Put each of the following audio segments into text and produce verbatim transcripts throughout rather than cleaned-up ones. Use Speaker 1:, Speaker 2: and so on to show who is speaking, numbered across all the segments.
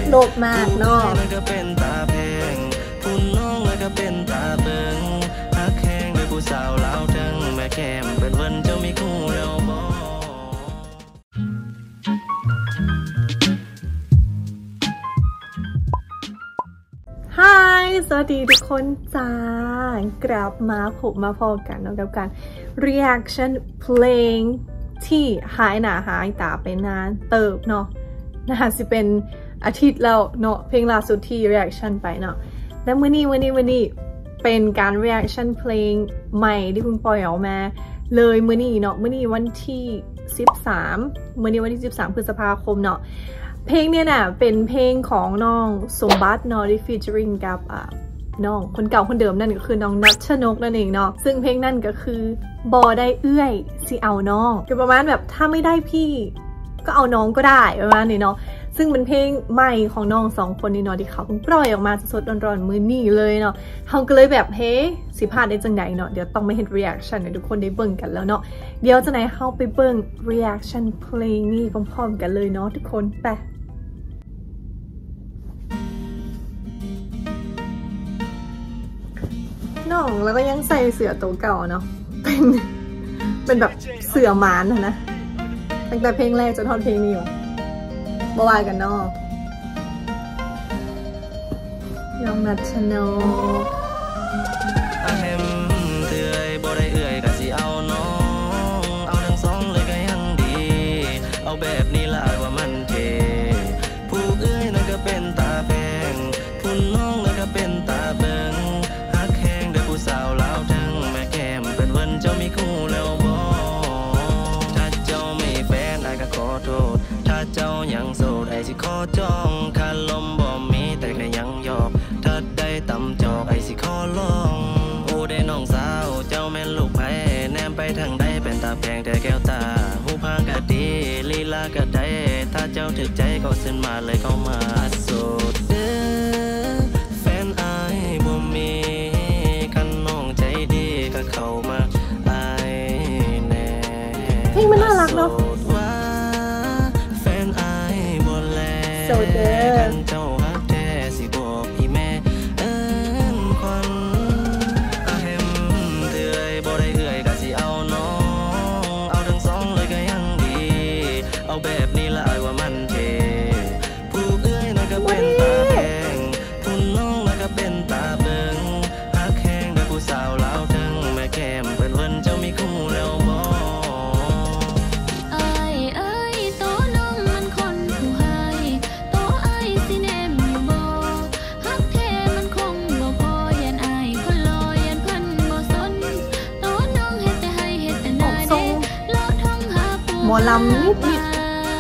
Speaker 1: โดดมากเนาะ
Speaker 2: ก็เป็นตาเพลงผู้น้องเลยก็เป็นตาเบิงฮักแข้งด้วยผู้สาวลาวจังแม่แก้มเป็นวันเจ้ามีคู่แล้วบ่
Speaker 1: Hi สวัสดีทุกคนจ้ากลับมาผมมาพอกันเนาะกับการ reaction เพลงที่หายหน้าหายตาไปนานเติบเนาะนะคะสิเป็นอาทิตย์แล้วเนาะเพลงล่าสุดที่ reaction ไปเนาะและมื้อนี้วันนี้วันนี้เป็นการ reaction เพลงใหม่ที่เพิ่งปล่อยออกมาเลยมื้อนี้เนาะมื้อนี้วันที่สิบสามมื้อนี้วันที่สิบสามพฤษภาคมเนาะเพลงเนี่ยน่ะเป็นเพลงของน้องสมบัติเนาะที่ featuring กับอ่าน้องคนเก่าคนเดิมนั่นก็คือน้องนัชนกนั่นเองเนาะซึ่งเพลงนั่นก็คือบอได้เอื้อยสิเอาน้องคือประมาณแบบถ้าไม่ได้พี่ก็เอาน้องก็ได้ประมาณนี้เนาะซึ่งเป็นเพลงใหม่ของน้องสองคนนี่เนาะที่เขาเพิ่งปล่อยออกมาสดๆร้อนๆมื้อนี้เลยเนาะเขาก็เลยแบบเฮ้สิพลาดได้จังใดเนาะเดี๋ยวต้องมาเห็น reaction ให้ทุกคนได้เบิ่งกันแล้วเนาะเดี๋ยวจะไหนเข้าไปเบิ่ง reaction เพลงนี้พร้อมๆกันเลยเนาะทุกคนไปน้องแล้วก็ยังใส่เสื้อตัวเก่าเนาะเป็นเป็นแบบเสื้อหมานนะตั้งแต่เพลงแรกจนทอดเพลงนี้วะบ่ว่ากันเนาะน้องนัชนก
Speaker 2: อาเฮมเตื่อยบ่ได้เอื่อยก็สิเอาน้องเอาทั้งสองเลยก็ยังดีเอาแบบนี้ละว่ามันเท่ผู้เอื้อยนั่นก็เป็นตาแพงผู้น้องนั่นก็เป็นตาเบิงฮักแข้งด้วยผู้สาวลาวจังแม่แก้มเป็นวันเจ้ามีคู่แล้วบ่ถ้าเจ้าไม่แฟนอ้ายก็ขอโทษถ้าเจ้ายังโสดไอ้สิขอจองคาลมบ่มีแต่ก็ยังยอกถ้าได้ตำจอกไอ้สิขอลองโอ้ได้น้องสาวเจ้าแม่นลูกไผแนมไปทางใดเป็นตาแพงแต่แก้วตาหูพางก็ดีลีลาก็ได้ถ้าเจ้าถึกใจก็เส้นมาเลยเข้ามาโสดเด้อแฟนอ้ายบ่มีคันน้องใจดีก็เข้ามาอ้ายแน่
Speaker 1: เพลงมันน่ารักเนาะ
Speaker 2: โสดเด้อกันเจ้าฮักแท้สิบอกพี่แม่เอิ้นควันอาเฮมเตื่อยบ่ได้เอื่อยก็สิเอาน้องเอาทั้งสองเลยก็ยังดีเอาแบบนี้ละว่ามันเท่ผู้เอื้อยนั่นก็เป็นตาแพงผู้น้องนั่นก็เป็นตาเบิงฮักแข้งด้วยผู้สาวลาวจังแม่แก้มเป็นวันเจ้ามีคู่แล้วบ่
Speaker 1: หมอลำนิดนิด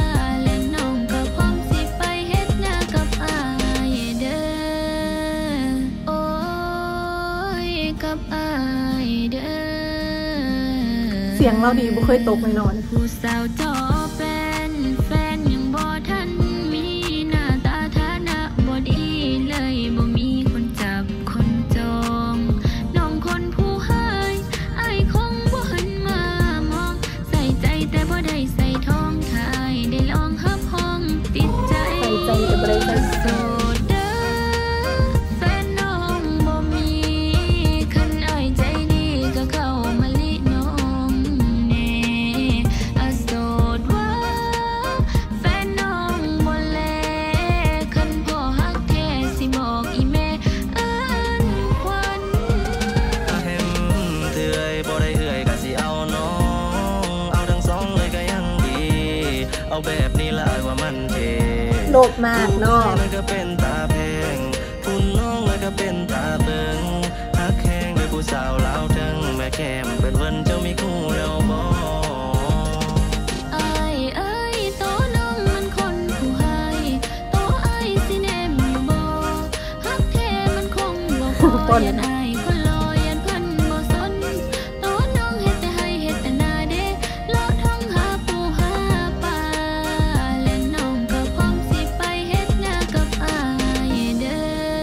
Speaker 1: เสียงเราดีบ่เคยตกเลยนอนผู้สาวจอเป็นแฟนยังบ่ทันมีหน้าตาฐานะบ่ดีเลยบ่มีคนจับคนจองน้องคนผู้ให้ไอ้คงบ่หันมามองใส่ใจแต่บ่ได้ใส่ทองทายได้ลองหับห้องติดใจใส่ใจแต่บ่ได้ใส่โสดเด้อแฟนน้องบ่มีคันอ้ายใจดีก็เข้ามาลิน้องแน่อะโสดว่าแฟนน้องบ่แลคันพ่อฮักแท้สิบอกอีแม่เอิ้นควัน
Speaker 2: อาเฮมเตื่อยบ่ได้เอื่อยก็สิเอาน้องเอาทั้งสองเลยก็ยังดีเอาแบบนี้ละว่ามันเท่
Speaker 1: โดดมากเนาะ
Speaker 2: นั่นก็เป็นตาแพงผู้น้องนั่นก็เป็นตาเบิงฮักแข้งด้วยผู้สาวลาวจังแม่แก้มเป็นวันเจ้ามีคู่แล้วบ่
Speaker 1: อ้ายเอ้ยโตน้องมันคนผู้ให้โตอ้ายสิแนมอยู่บ่ฮักแท้มันคงบ่พอยันอ้ายคนรอยันพันบ่สนโตน้องเฮ็ดแต่ให้เฮ็ดแต่หน้าเด้เลาะท้องหาปูหาปลาและน้องก็พร้อมสิไปเฮ็ดหน้ากับอ้ายเด้อ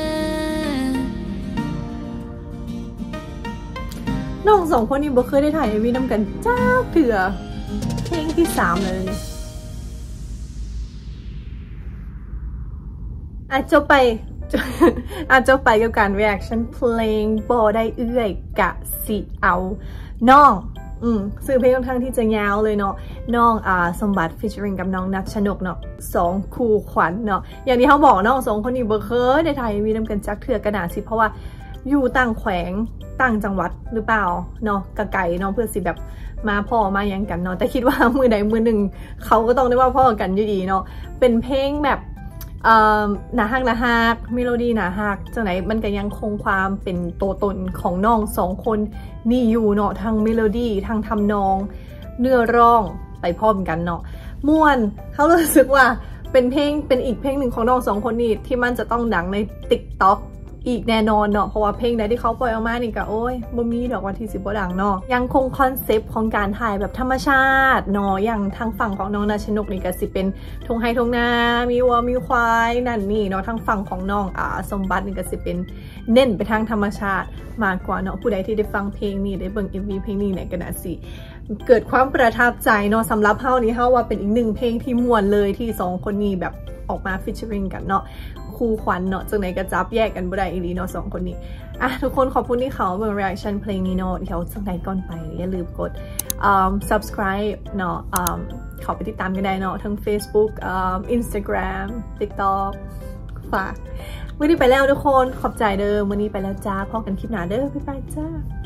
Speaker 1: น้องสองคนนี้บ่เคยได้ถ่าย เอ็ม วี นำกันจ้าเถื่อเพลงที่สามเลยอาจจะไปอาจจะไปกับการ reaction เพลงบ่ได้เอื้อยกะสิเอาน้องอืมซื้อเพลงค่อนข้างที่จะยาวเลยเนาะน้องอ่าสมบัติ featuring กับน้องนัชชนกเนาะสองคู่ขวัญเนาะอย่างที่เขาบอกน้องสองคนนี้เบอร์เคยในไทยมีนำกันจักเถื่อกระดาษสิเพราะว่าอยู่ต่างแขวงต่างจังหวัดหรือเปล่าเนาะกะไก่เนาะเพื่อสิแบบมาพ่อมายังกันเนาะแต่คิดว่ามือใดมือหนึ่งเขาก็ต้องได้ว่าพ่อกันอยู่ดีเนาะเป็นเพลงแบบหนาฮักหนาฮักเมโลดี้หนาฮักจังไหนมันก็ยังคงความเป็นตัวตนของน้องสองคนนี่อยู่เนาะทางเมโลดี้ทางทำนองเนื้อร้องไปพร้อมกันเนาะม่วนเขารู้สึกว่าเป็นเพลงเป็นอีกเพลงหนึ่งของน้องสองคนนี้ที่มันจะต้องดังใน ติ๊กต็อก อีกแน่นอนเนาะเพราะว่าเพลงใดที่เขาปล่อยออกมานี่ก็โอ้ยบ่มีดอกวันที่สิบบ่ดังเนาะยังคงคอนเซปต์ของการถ่ายแบบธรรมชาติเนาะอย่างทางฝั่งของน้องนัชนกนี่ก็สิเป็นทงไฮทงนามีวัวมีควายนั่นนี่เนาะทางฝั่งของน้องอ่าสมบัตินี่ก็สิเป็นเน้นไปทางธรรมชาติมากกว่าเนาะผู้ใดที่ได้ฟังเพลงนี้ได้เบิ่ง เอ็ม วี เพลงนี้เนี่ยก็น่าสิเกิดความประทับใจเนาะสำหรับเฮานี่เฮาว่าเป็นอีกหนึ่งเพลงที่ม่วนเลยที่สองคนนี้แบบออกมา featuring กันเนาะคู่ขวัญเนาะจังไหนก็จับแยกกันบ่ได้อีหลีเนาะสองคนนี้อ่ะทุกคนขอบคุณที่เขาเบิ่ง reaction เพลงนี้เนาะเดี๋ยวจังไหนก่อนไปอย่าลืมกด um, subscribe เนาะ um, ขอไปติดตามกันได้เนาะทั้ง Facebook um, Instagram TikTok ฝากวันนี้ไปแล้วทุกคนขอบใจเด้อวันนี้ไปแล้วจ้าพบกันคลิปหน้าเด้อบ๊ายบายจ้า